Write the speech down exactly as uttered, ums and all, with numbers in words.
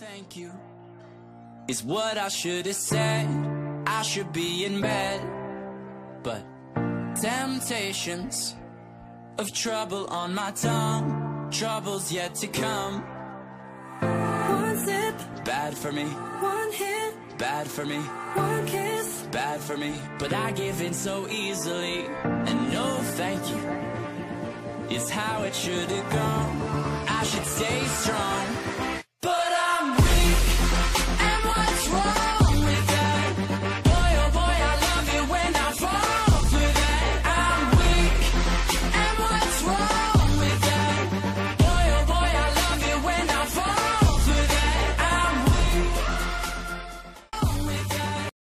thank you is what I should have said. I should be in bed, but temptations of trouble on my tongue, trouble's yet to come. One sip, bad for me. One hit, bad for me. One kiss, bad for me. But I give in so easily, and no thank you is how it should have gone. I should stay strong,